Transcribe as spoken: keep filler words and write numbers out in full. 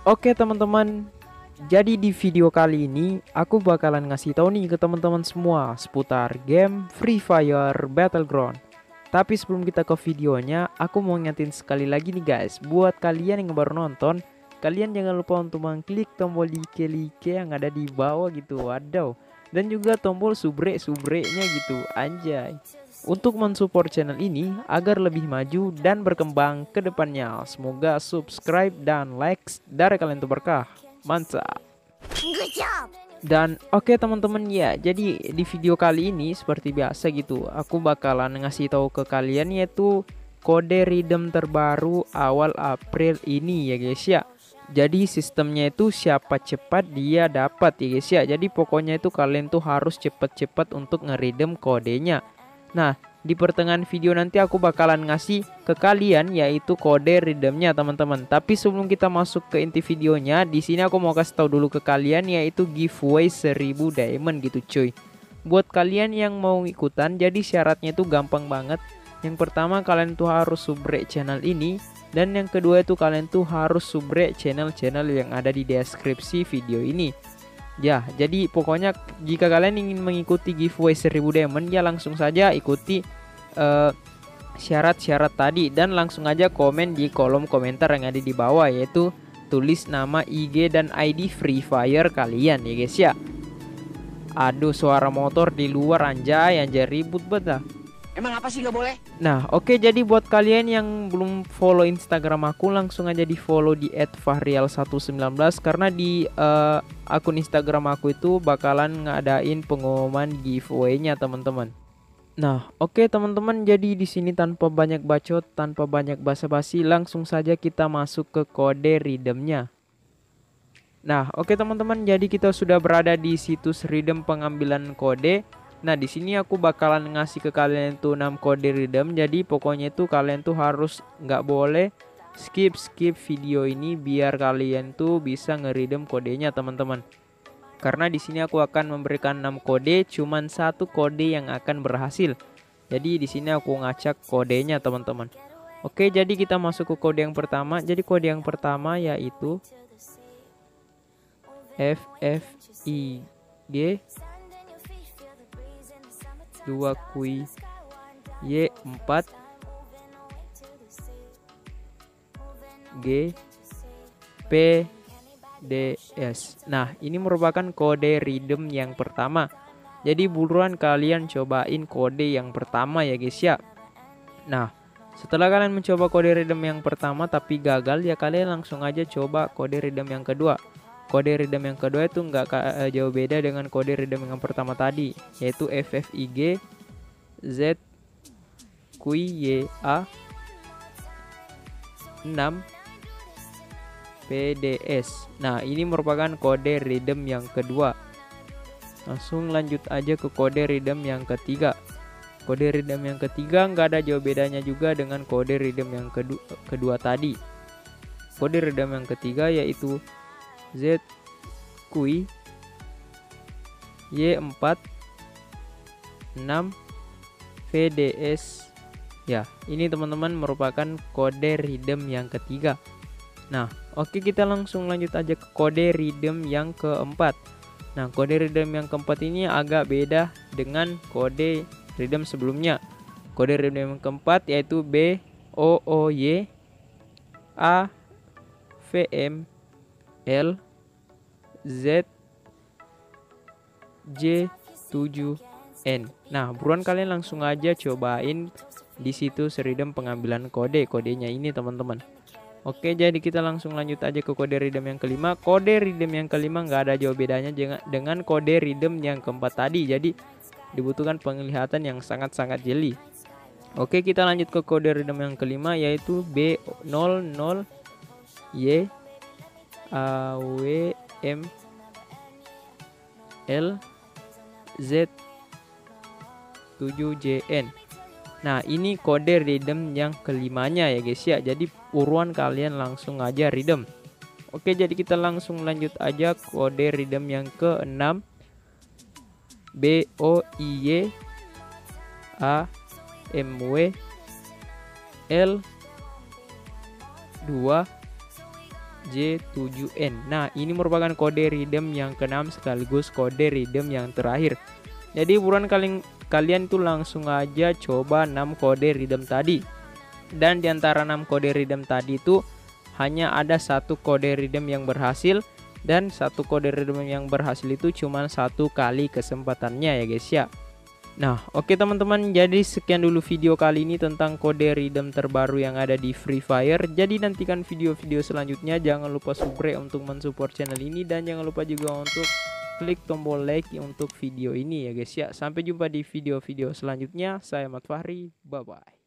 Oke teman-teman, jadi di video kali ini aku bakalan ngasih tahu nih ke teman-teman semua seputar game Free Fire Battleground. Tapi sebelum kita ke videonya, aku mau ngingetin sekali lagi nih guys, buat kalian yang baru nonton, kalian jangan lupa untuk mengklik tombol like-like yang ada di bawah gitu, wadaw. Dan juga tombol subrek-subreknya gitu, anjay. Untuk mensupport channel ini agar lebih maju dan berkembang ke depannya. Semoga subscribe dan likes dari kalian itu berkah. Mantap. Dan oke okay, teman-teman ya, jadi di video kali ini seperti biasa gitu, aku bakalan ngasih tahu ke kalian yaitu kode redeem terbaru awal April ini ya guys ya. Jadi sistemnya itu siapa cepat dia dapat ya guys ya. Jadi pokoknya itu kalian tuh harus cepet-cepet untuk ngeredeem kodenya. Nah, di pertengahan video nanti aku bakalan ngasih ke kalian yaitu kode redeemnya teman-teman. Tapi sebelum kita masuk ke inti videonya, di sini aku mau kasih tahu dulu ke kalian yaitu giveaway seribu diamond gitu cuy. Buat kalian yang mau ikutan, jadi syaratnya itu gampang banget. Yang pertama kalian tuh harus subrek channel ini, dan yang kedua itu kalian tuh harus subrek channel-channel yang ada di deskripsi video ini. Ya, jadi pokoknya jika kalian ingin mengikuti giveaway seribu diamond ya langsung saja ikuti syarat-syarat uh, tadi dan langsung aja komen di kolom komentar yang ada di bawah, yaitu tulis nama I G dan I D Free Fire kalian ya guys ya. Aduh, suara motor di luar anjay, anjay ribut banget dah. Emang apa sih nggak boleh? Nah oke, jadi buat kalian yang belum follow Instagram aku, langsung aja di follow di et fahrial satu sembilan belas, karena di uh, akun Instagram aku itu bakalan ngadain pengumuman giveaway-nya teman-teman. Nah oke teman-teman, jadi di sini tanpa banyak bacot, tanpa banyak basa-basi, langsung saja kita masuk ke kode redeemnya. Nah oke teman-teman, jadi kita sudah berada di situs redeem pengambilan kode. Nah di sini aku bakalan ngasih ke kalian tuh enam kode redeem. Jadi pokoknya itu kalian tuh harus nggak boleh skip skip video ini biar kalian tuh bisa ngeredeem kodenya teman-teman. Karena di sini aku akan memberikan enam kode, cuman satu kode yang akan berhasil. Jadi di sini aku ngacak kodenya teman-teman. Oke, jadi kita masuk ke kode yang pertama. Jadi kode yang pertama yaitu F F I G dua kui Y empat G P D S. Nah ini merupakan kode redeem yang pertama. Jadi buruan kalian cobain kode yang pertama ya guys ya. Nah setelah kalian mencoba kode redeem yang pertama tapi gagal, ya kalian langsung aja coba kode redeem yang kedua. Kode redeem yang kedua itu nggak uh, jauh beda dengan kode redeem yang pertama tadi, yaitu F F I G Z Q Y A enam P D S. Nah ini merupakan kode redeem yang kedua. Langsung lanjut aja ke kode redeem yang ketiga. Kode redeem yang ketiga nggak ada jauh bedanya juga dengan kode redeem yang kedua, kedua tadi. Kode redeem yang ketiga yaitu Z Q Y empat enam V D S. Ya, ini teman-teman merupakan kode redeem yang ketiga. Nah, oke kita langsung lanjut aja ke kode redeem yang keempat. Nah, kode redeem yang keempat ini agak beda dengan kode redeem sebelumnya. Kode redeem yang keempat yaitu B O O Y A V M L Z J tujuh N. Nah buruan kalian langsung aja cobain di situs redeem pengambilan kode kodenya ini teman-teman. Oke, jadi kita langsung lanjut aja ke kode redeem yang kelima. Kode redeem yang kelima nggak ada jauh bedanya dengan kode redeem yang keempat tadi. Jadi dibutuhkan penglihatan yang sangat-sangat jeli. Oke, kita lanjut ke kode redeem yang kelima yaitu B nol nol Y A W M L Z tujuh J N. Nah ini kode redeem yang kelimanya ya guys ya. Jadi buruan kalian langsung aja redeem. Oke, jadi kita langsung lanjut aja kode redeem yang keenam. B O I Y A M W L dua J tujuh N. Nah, ini merupakan kode redeem yang keenam sekaligus kode redeem yang terakhir. Jadi buruan kalian kalian tuh langsung aja coba enam kode redeem tadi. Dan diantara enam kode redeem tadi itu hanya ada satu kode redeem yang berhasil, dan satu kode redeem yang berhasil itu cuma satu kali kesempatannya ya guys ya. Nah oke teman-teman, jadi sekian dulu video kali ini tentang kode redeem terbaru yang ada di Free Fire. Jadi nantikan video-video selanjutnya, jangan lupa subscribe untuk mensupport channel ini, dan jangan lupa juga untuk klik tombol like untuk video ini ya guys ya. Sampai jumpa di video-video selanjutnya, saya Ahmad Fahri, bye bye.